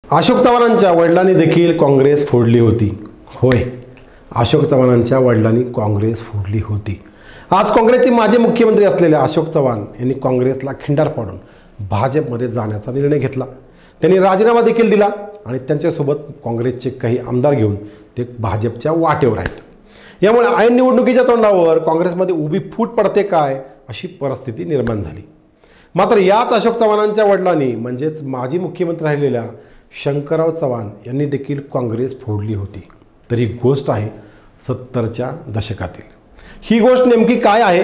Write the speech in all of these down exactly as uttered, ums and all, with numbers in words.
अशोक चव्हाणांच्या वडिलांनी देखील काँग्रेस फोडली होती. होय, अशोक चव्हाणांच्या वडिलांनी काँग्रेस फोडली होती. आज काँग्रेसचे माजी मुख्यमंत्री असलेले अशोक चव्हाण यांनी काँग्रेसला खिंडार पाडून भाजपमध्ये जाण्याचा निर्णय घेतला. त्यांनी राजीनामा देखील दिला आणि त्यांच्यासोबत काँग्रेसचे काही आमदार घेऊन ते भाजपच्या वाटेवर आहेत. यामुळे ऐन निवडणुकीच्या तोंडावर काँग्रेसमध्ये उभी फूट पडते काय अशी परिस्थिती निर्माण झाली. मात्र याच अशोक चव्हाणांच्या वडिलांनी म्हणजेच माजी मुख्यमंत्री राहिलेल्या शंकरराव चव्हाण यांनी देखील काँग्रेस फोडली होती. तर ही गोष्ट आहे सत्तरच्या दशकातील. ही गोष्ट नेमकी काय आहे?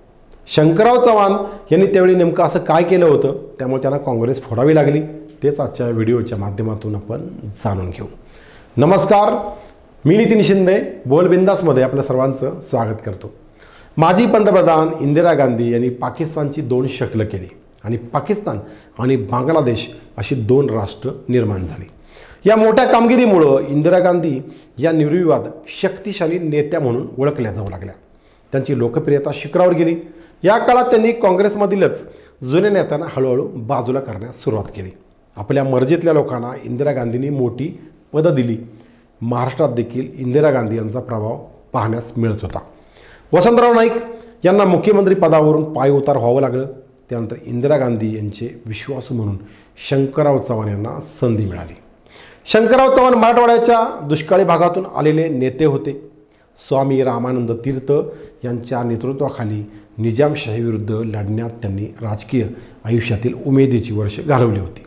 शंकरराव चव्हाण यांनी त्यावेळी नेमकं असं काय केलं होतं त्यामुळे त्यांना काँग्रेस फोडावी लागली, तेच आजच्या व्हिडिओच्या माध्यमातून आपण जाणून घेऊ. नमस्कार, मी नितीन शिंदे बोलबिंदासमध्ये आपल्या सर्वांचं स्वागत करतो. माजी पंतप्रधान इंदिरा गांधी यांनी पाकिस्तानची दोन शक्ल केली आणि पाकिस्तान आणि बांगलादेश अशी दोन राष्ट्र निर्माण झाली. या मोठ्या कामगिरीमुळं इंदिरा गांधी या निर्विवाद शक्तिशाली नेत्या म्हणून ओळखल्या जाऊ लागल्या. त्यांची लोकप्रियता शिखरावर गेली. या काळात त्यांनी काँग्रेसमधीलच जुन्या नेत्यांना हळूहळू बाजूला करण्यास सुरुवात केली. आपल्या मर्जीतल्या लोकांना इंदिरा गांधींनी मोठी पदं दिली. महाराष्ट्रात देखील इंदिरा गांधी यांचा प्रभाव पाहण्यास मिळत होता. वसंतराव नाईक यांना मुख्यमंत्री पदावरून पायउतार व्हावं लागलं. त्यानंतर इंदिरा गांधी यांचे विश्वासू म्हणून शंकरराव चव्हाण यांना संधी मिळाली. शंकरराव चव्हाण मराठवाड्याच्या दुष्काळी भागातून आलेले नेते होते. स्वामी रामानंद तीर्थ यांच्या नेतृत्वाखाली निजामशाहीविरुद्ध लढण्यात त्यांनी राजकीय आयुष्यातील उमेदीची वर्ष घालवली होती.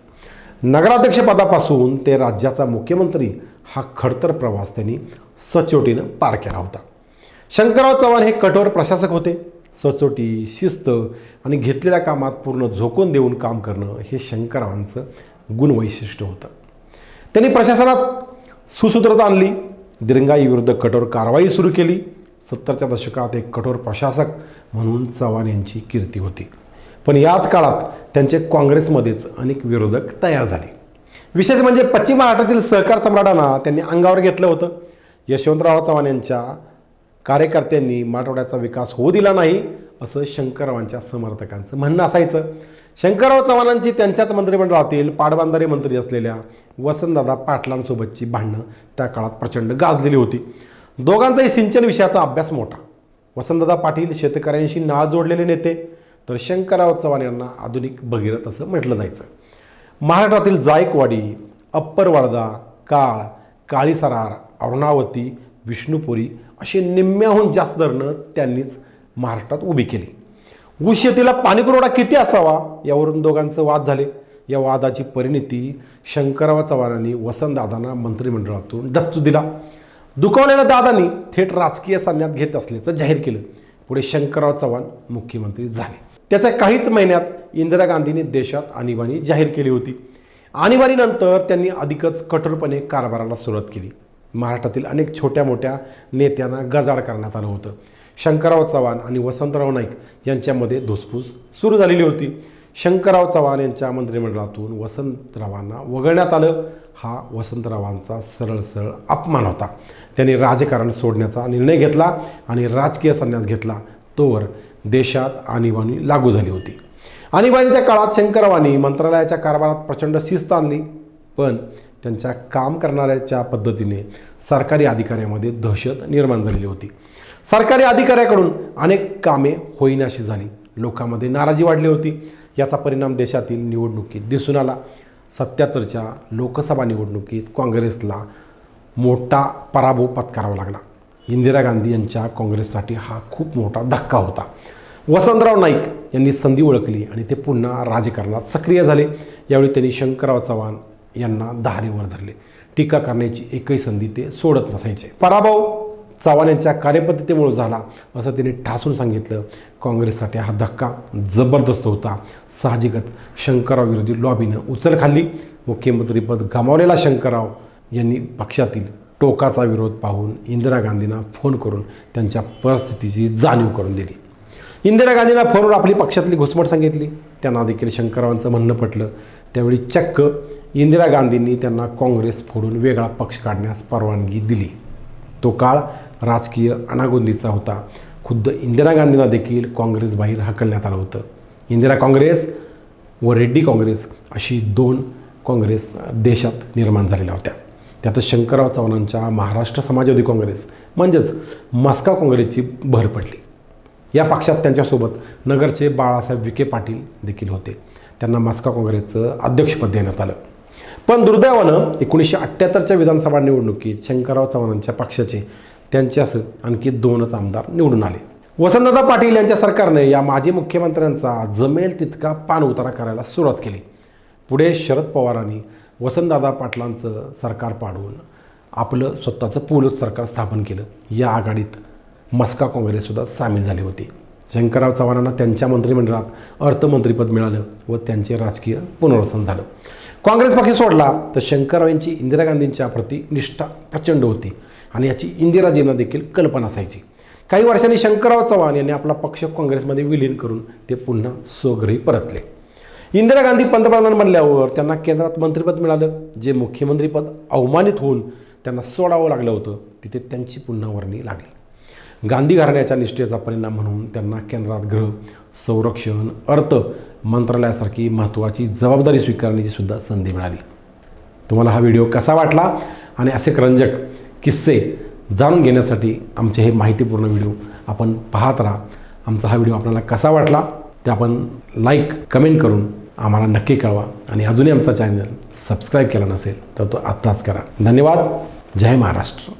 नगराध्यक्षपदापासून ते राज्याचा मुख्यमंत्री हा खडतर प्रवास त्यांनी सचोटीनं पार केला होता. शंकरराव चव्हाण हे कठोर प्रशासक होते. सचोटी, शिस्त आणि घेतलेल्या कामात पूर्ण झोकून देऊन काम करणं हे शंकररावांचं गुणवैशिष्ट्य होतं. त्यांनी प्रशासनात सुसूत्रता आणली. दिरंगाईविरुद्ध कठोर कारवाई सुरू केली. सत्तरच्या दशकात एक कठोर प्रशासक म्हणून चव्हाण यांची कीर्ती होती. पण याच काळात त्यांचे काँग्रेसमध्येच अनेक विरोधक तयार झाले. विशेष म्हणजे पश्चिम महाराष्ट्रातील सहकार सम्राटांना त्यांनी अंगावर घेतलं होतं. यशवंतराव चव्हाण यांच्या कार्यकर्त्यांनी मराठवाड्याचा विकास होऊ दिला नाही असं शंकररावांच्या समर्थकांचं म्हणणं असायचं. शंकरराव चव्हाणांची त्यांच्याच मंत्रिमंडळातील पाटबंधारे मंत्री असलेल्या वसंतदादा पाटलांसोबतची भांडणं त्या काळात प्रचंड गाजलेली होती. दोघांचाही सिंचन विषयाचा अभ्यास मोठा. वसंतदादा पाटील शेतकऱ्यांशी नाळ जोडलेले नेते, तर शंकरराव चव्हाण यांना आधुनिक भगीरथ असं म्हटलं जायचं. महाराष्ट्रातील जायकवाडी, अप्पर वर्धा, काळ, काळीसरार, अरुणावती, विष्णुपुरी अशी निम्म्याहून जास्त धरणं त्यांनीच महाराष्ट्रात उभी केली. ऊस शेतीला पाणीपुरवठा किती असावा यावरून दोघांचं वाद झाले. या वादाची परिणती शंकरराव चव्हाणांनी वसंतदादांना मंत्रिमंडळातून डच्चू दिला. दुखावलेल्या दादांनी थेट राजकीय संन्यास घेत असल्याचं जाहीर केलं. पुढे शंकरराव चव्हाण मुख्यमंत्री झाले. त्याच्या काहीच महिन्यात इंदिरा गांधींनी देशात आणीबाणी जाहीर केली होती. आणीबाणीनंतर त्यांनी अधिकच कठोरपणे कारभाराला सुरुवात केली. महाराष्ट्रातील अनेक छोट्या मोठ्या नेत्यांना गजाड करण्यात आलं होतं. शंकरराव चव्हाण आणि वसंतराव नाईक यांच्यामध्ये धुसफूस सुरू झालेली होती. शंकरराव चव्हाण यांच्या मंत्रिमंडळातून वसंतरावांना वगळण्यात आलं. हा वसंतरावांचा सरळ सरळ अपमान होता. त्यांनी राजकारण सोडण्याचा निर्णय घेतला आणि राजकीय संन्यास घेतला. तोवर देशात आणीबाणी लागू झाली होती. आणीबाणीच्या काळात शंकररावांनी मंत्रालयाच्या कारभारात प्रचंड शिस्त आणली. पण त्यांच्या काम करणाऱ्याच्या पद्धतीने सरकारी अधिकाऱ्यांमध्ये दहशत निर्माण झालेली होती. सरकारी अधिकाऱ्याकडून अनेक कामे होईनाशी झाली. लोकांमध्ये नाराजी वाढली होती. याचा परिणाम देशातील निवडणुकीत दिसून आला. सत्याहत्तरच्या लोकसभा निवडणुकीत काँग्रेसला मोठा पराभव पत्करावा लागला. इंदिरा गांधी यांच्या काँग्रेससाठी हा खूप मोठा धक्का होता. वसंतराव नाईक यांनी संधी ओळखली आणि ते पुन्हा राजकारणात सक्रिय झाले. यावेळी त्यांनी शंकरराव चव्हाण यांना धारेवर धरले. टीका करण्याची एकही संधी ते सोडत नसायचे. पराभव चव्हाण यांच्या कार्यपद्धतीमुळे झाला असं त्यांनी ठासून सांगितलं. काँग्रेससाठी हा धक्का जबरदस्त होता. साहजिकच शंकरराव विरोधी लॉबीनं उचल खाल्ली. मुख्यमंत्रीपद गमावलेला शंकरराव यांनी पक्षातील टोकाचा विरोध पाहून इंदिरा गांधींना फोन करून त्यांच्या परिस्थितीची जाणीव करून दिली. इंदिरा गांधींना फोनवर आपली पक्षातली घुसमट सांगितली. त्यांना देखील शंकररावांचं म्हणणं पटलं. त्यावेळी चक्क इंदिरा गांधींनी त्यांना काँग्रेस फोडून वेगळा पक्ष काढण्यास परवानगी दिली. तो काळ राजकीय अनागोंदीचा होता. खुद्द इंदिरा गांधींना देखील काँग्रेस बाहेर हकलण्यात आलं होतं. इंदिरा काँग्रेस व रेड्डी काँग्रेस अशी दोन काँग्रेस देशात निर्माण झालेल्या होत्या. त्यातच शंकरराव चव्हाणांच्या महाराष्ट्र समाजवादी काँग्रेस म्हणजेच मस्का काँग्रेसची भर पडली. या पक्षात त्यांच्यासोबत नगरचे बाळासाहेब विखे पाटील देखील होते. त्यांना मस्का काँग्रेसचं अध्यक्षपद देण्यात आलं. पण दुर्दैवानं एकोणीसशे अठ्ठ्याहत्तरच्या विधानसभा निवडणुकीत शंकरराव चव्हाणांच्या पक्षाचे त्यांच्यासह आणखी दोनच आमदार निवडून आले. वसंतदादा पाटील यांच्या सरकारने या माजी मुख्यमंत्र्यांचा जमेल तितका पान उतारा करायला सुरुवात केली. पुढे शरद पवारांनी वसंतदादा पाटलांचं सरकार पाडून आपलं स्वतःचं पोलच सरकार स्थापन केलं. या आघाडीत मस्का काँग्रेससुद्धा सामील झाली होती. शंकरराव चव्हाणांना त्यांच्या मंत्रिमंडळात अर्थमंत्रीपद मिळालं व त्यांचे राजकीय पुनर्वसन झालं. काँग्रेस पक्ष सोडला तर शंकरराव यांची इंदिरा गांधींच्या प्रति निष्ठा प्रचंड होती आणि याची इंदिराजींना देखील कल्पना असायची. काही वर्षांनी शंकरराव चव्हाण यांनी आपला पक्ष काँग्रेसमध्ये विलीन करून ते पुन्हा स्वगृही परतले. इंदिरा गांधी पंतप्रधान बनल्यावर त्यांना केंद्रात मंत्रिपद मिळालं. जे मुख्यमंत्रीपद अवमानित होऊन त्यांना सोडावं लागलं होतं तिथे त्यांची पुन्हा वर्णी लागली. गांधी घराण्याच्या निष्ठेचा परिणाम म्हणून त्यांना केंद्रात गृह, संरक्षण, अर्थ मंत्रालयासारखी महत्त्वाची जबाबदारी स्वीकारण्याची सुद्धा संधी मिळाली. तुम्हाला हा व्हिडिओ कसा वाटला आणि असे रंजक किस्से जाणून घेण्यासाठी आमचे हे माहितीपूर्ण व्हिडिओ आपण पाहत राहा. आमचा हा व्हिडिओ आपल्याला कसा वाटला ते आपण लाईक कमेंट करून आम्हाला नक्की कळवा आणि अजूनही आमचा चॅनल सबस्क्राईब केला नसेल तर तो आत्ताच करा. धन्यवाद. जय महाराष्ट्र.